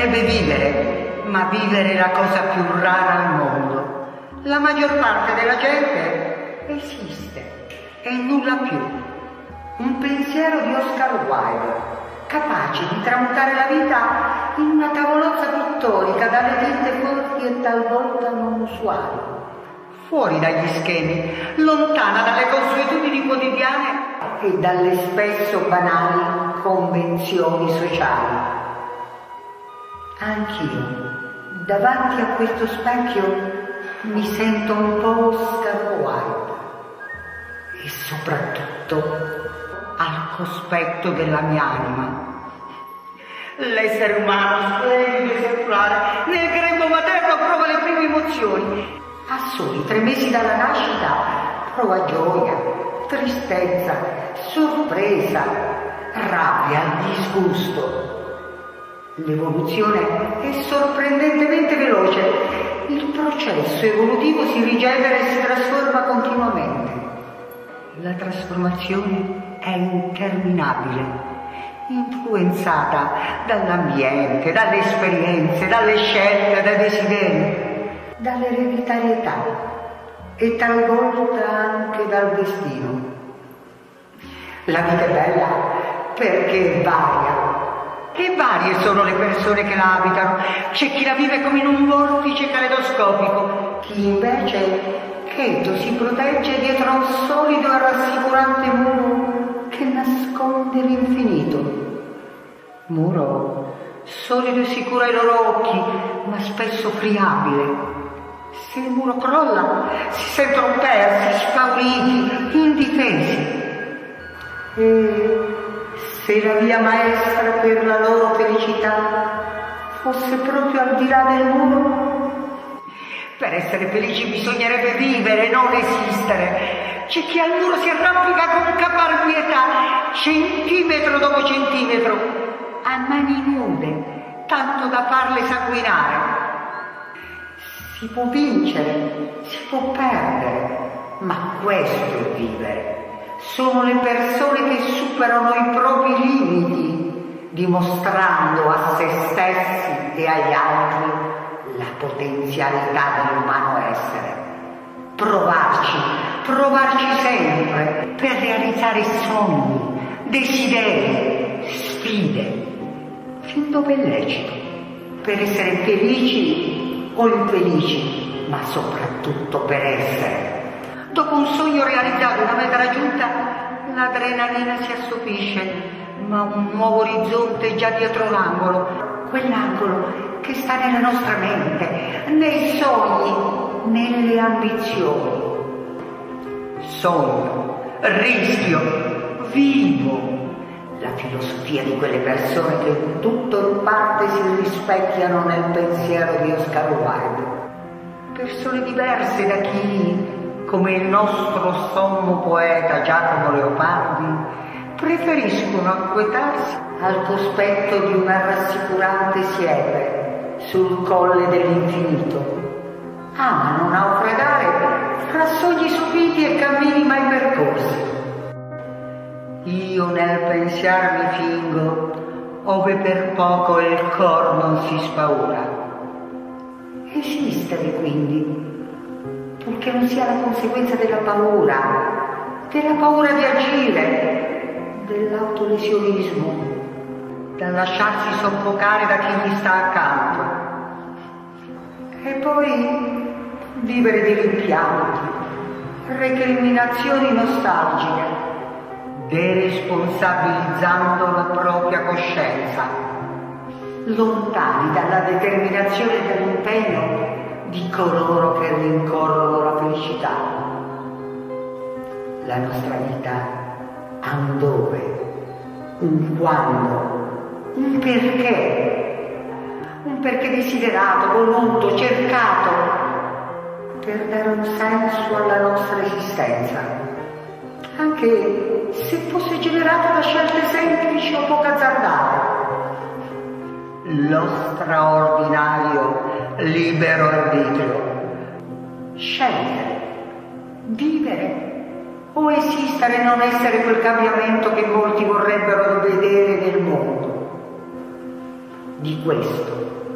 bisognerebbe vivere, ma vivere è la cosa più rara al mondo. La maggior parte della gente esiste e nulla più. Un pensiero di Oscar Wilde, capace di tramutare la vita in una tavolozza pittorica dalle tinte forti e talvolta non usuali, fuori dagli schemi, lontana dalle consuetudini quotidiane e dalle spesso banali convenzioni sociali. Anch'io, davanti a questo specchio, mi sento un po' Oscar Wilde e soprattutto al cospetto della mia anima. L'essere umano, splendido esemplare, nel grembo materno prova le prime emozioni. A soli 3 mesi dalla nascita prova gioia, tristezza, sorpresa, rabbia, disgusto. L'evoluzione è sorprendentemente veloce. Il processo evolutivo si rigenera e si trasforma continuamente. La trasformazione è interminabile, influenzata dall'ambiente, dalle esperienze, dalle scelte, dai desideri, dall'ereditarietà e talvolta anche dal destino. La vita è bella perché è varia. E varie sono le persone che la abitano. C'è chi la vive come in un vortice caleidoscopico, chi invece cheto si protegge dietro a un solido e rassicurante muro che nasconde l'infinito. Muro solido e sicuro ai loro occhi, ma spesso friabile. Se il muro crolla, si sentono persi, spauriti, indifesi. E se la via maestra per la loro felicità fosse proprio al di là del muro? Per essere felici bisognerebbe vivere, non esistere. C'è chi al muro si arrampica con caparbietà, centimetro dopo centimetro, a mani nude, tanto da farle sanguinare. Si può vincere, si può perdere, ma questo è vivere. Sono le persone che superano i propri limiti, dimostrando a se stessi e agli altri la potenzialità dell'umano essere. Provarci sempre per realizzare sogni, desideri, sfide, fin dove è lecito, per essere felici o infelici, ma soprattutto per essere. Dopo un sogno realizzato, una meta raggiunta, l'adrenalina si assopisce, ma un nuovo orizzonte è già dietro l'angolo, quell'angolo che sta nella nostra mente, nei sogni, nelle ambizioni. Sogno, rischio, vivo. La filosofia di quelle persone che in tutto o in parte si rispecchiano nel pensiero di Oscar Wilde. Persone diverse da chi, come il nostro sommo poeta Giacomo Leopardi, preferiscono acquetarsi al cospetto di una rassicurante siepe sul colle dell'infinito. Amano naufragare fra sogni sopiti e cammini mai percorsi. Io nel pensier mi fingo, ove per poco il cor non si spaura. Esistere quindi, purché non sia la conseguenza della paura di agire, dell'autolesionismo, da lasciarsi soffocare da chi gli sta accanto. E poi vivere di rimpianti, recriminazioni nostalgiche, deresponsabilizzando la propria coscienza, lontani dalla determinazione e dall'impegno di coloro che rincorrono la felicità. La nostra vita ha un dove, un quando, un perché desiderato, voluto, cercato, per dare un senso alla nostra esistenza, anche se fosse generato da scelte semplici o poco azzardate. Lo straordinario libero arbitrio. Scegliere, vivere o esistere e non essere quel cambiamento che molti vorrebbero vedere nel mondo. Di questo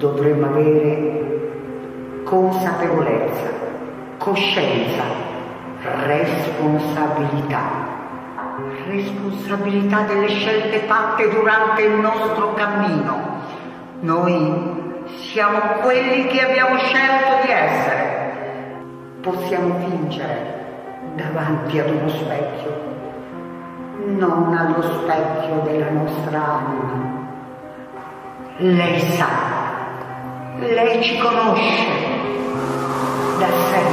dovremmo avere consapevolezza, coscienza, responsabilità. Responsabilità delle scelte fatte durante il nostro cammino. Noi siamo quelli che abbiamo scelto di essere. Possiamo fingere davanti ad uno specchio, non allo specchio della nostra anima. Lei sa, lei ci conosce da sempre.